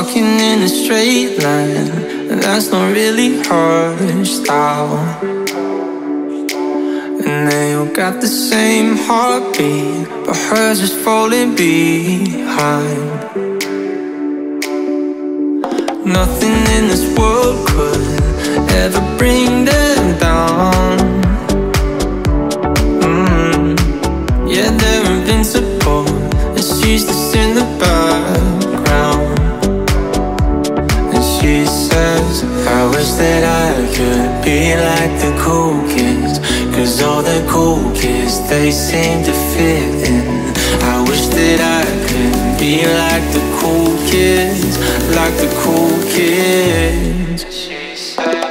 walking in a straight line, and that's not really her style. And they all got the same heartbeat, but hers is falling behind. Nothing in this world could ever bring them down. Yeah, they're invincible, and she's just in the background. And she says, I wish that I could be like the cool kids, 'cause all the cool kids, they seem to fit in. I wish that I could be like the cool kids, like the cool kids. She says,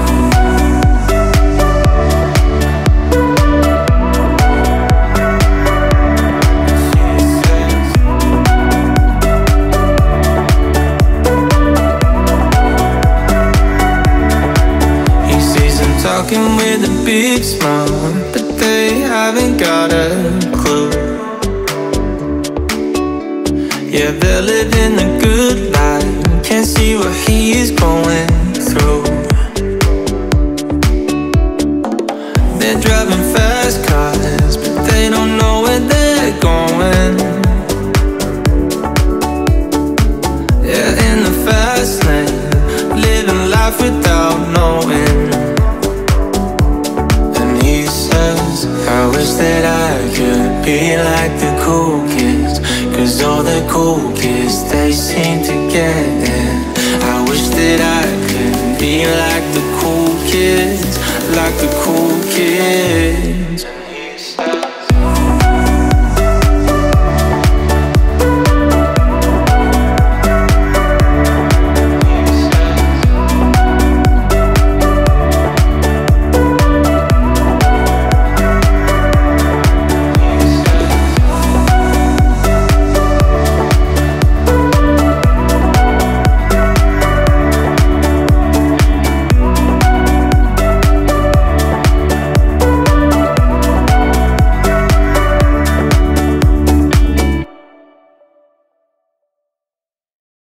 talking with a big smile, but they haven't got a clue. Yeah, they're living a good life, can't see what he is going through. They're driving fast cars, but they don't know where they're going. Yeah, in the fast lane, living life without knowing. I wish that I could be like the cool kids, 'cause all the cool kids, they seem to get it. I wish that I could be like the cool kids, like the cool kids.